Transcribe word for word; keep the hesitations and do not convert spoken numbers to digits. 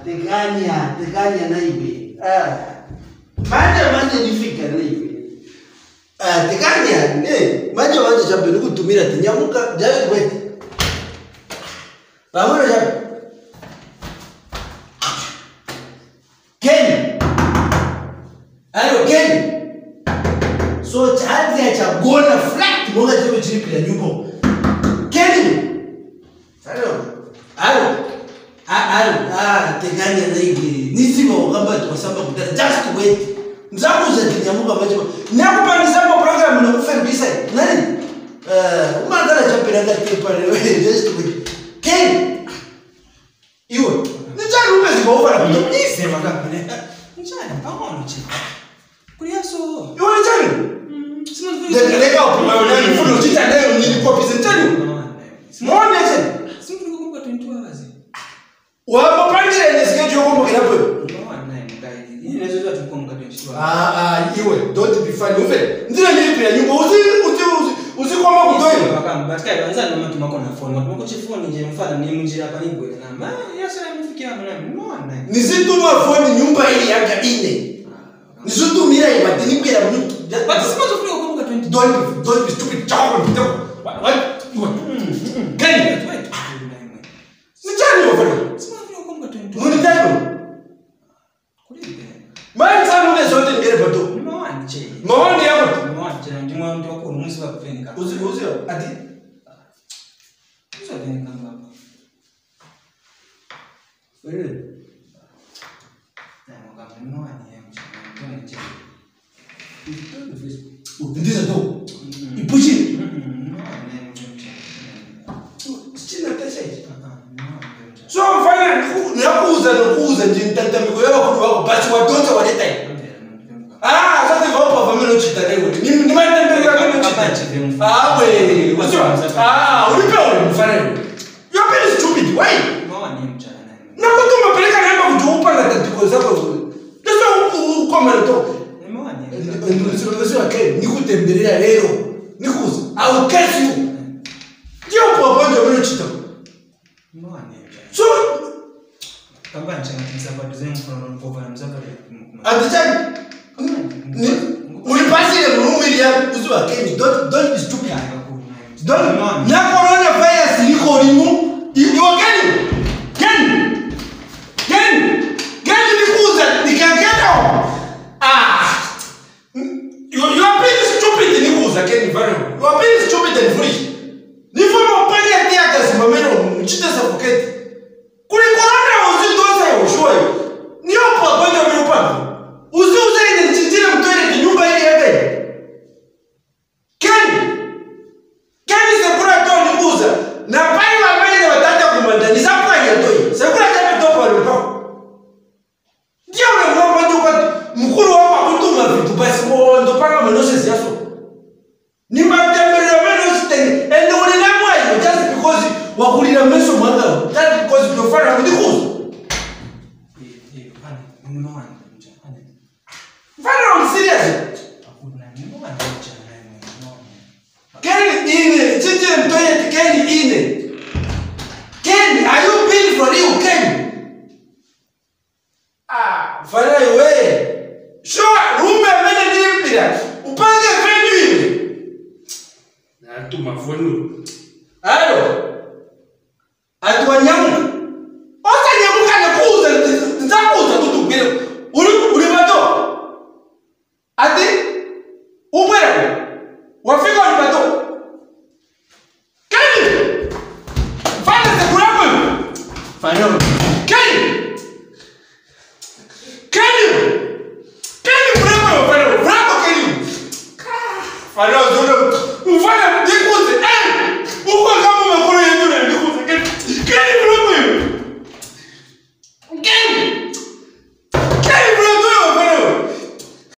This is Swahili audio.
tekanya, tekanya na iwe. Ah. Manja manja nifika na iwe. Ah, tekanya, ne, manja manja chape nukutumira tinyamuka, jawe kwete. Pamona chape. Ken. Ayo Ken. So chati ya chagona flat monga chape chiripi ya nyupo. Ken. Ayo. Ayo. Ah, ah, tekanya na iwe. Nizima wakamba tuwasamba kutana. Just wait. Mzaku za tinyamuka macho. Nyakupa nizama program na kuferibisa. Nani? Uh, umangala chape na ngati pale. Just wait. Ken. Iwe. Nijani umezi kwa ufara kuto. Nise wakapu ne. Nijani, pamono che. Kuriaso. Iwe nijani? Sima nifuri. Deka deka upuma yonani. Mfuno uchita nayo nini kwa pise nijani? Mwone chani. Sima nifuri kumbuka twenty hours. Wapa pandira ene schedule kumbuka kinapo. Ah, ah, iwe, don't be funny. Ufe, ndina nilipi ya nyumba, uzi, uzi, uzi, uzi kwa maku doi. Wakamu, batika ya wanzani nama tumako na phone. Watumako che phone nje mfana ni mjira hapa nipo ya namba. Yasa ya mfikia mwana, mwana. Nizituma phone nyumba ili yanga ine. Nizitumira ibati nipo ya mnutu. But sima tufuri kumbuka twenty. Don't be, don't be stupid. Chao, mpita. What? Iwe. Gani? Nijani wafana? Sima tufuri kumbuka twenty. Muni tano? Mani sana ule zote ngere pato. Ni mawani che. Mawani yako? Ni mawani che. Ndi mwa mtu wako nusu wa kufenika. Uzi, uzi, ati? Uzi wa kufenika hapa. Wewe? Na mwaka ni mawani ya mchana. Ndi che. Ndiza to. Ipushi. Ni mawani ya mchana. Sina tesha hizi. So mfanya nakuuza nakuuza njintanta miko yako kwa wako basi watoto waleta hiyo. Ah, sasa hivyo hapo hapo mimi nochita leo. Ni ni mali mbele yako nochita. Ah, wewe. Ah, ulipe wewe mfanya. You are very stupid. Why? Mawani ya mchana. Na kutuma peleka namba kutupa na tatizo zako. Sasa uko mreto. Ni mawani. Ndio sio sio yake. Nikutembelea leo. Nikuza. Au kesho. Ndio kwa bonjo mimi nochita. Mawani. So, kamba nchanga kimsapa duzeni mkono mpova na mzapa atachani ulipasi ile mrumili ya uzuwa Kenny. Don't, don't be stupid. Don't, na coronavirus liko limu iwa Kenny. Kenny. Kenny. Kenny nikuza nikakena. Ah. You, you are being stupid nikuza Kenny very well. You are being stupid and foolish. Nifoma upani ya tiaka simameno mchita suffocate. Kule corona usidoza ya ushoi. Ni hapo kwenda mlipanda. Usiuze ile chitira mtoele ni nyumba ile yake. Kani? Kani sekura to nikuza. Na pale wabele watata kumanda ni sapo ya toi. Sekura japo topo alipo. Ndio ule ngomba ndio kwa mkuru wako akutuma vitu basi mo ndo paka mnoshe siaso. Ni matembele meno siteni. Ende ule na mwa just because wakulira meso mwanga. That because you find out the cause. Eh, eh, ani, ni mawani.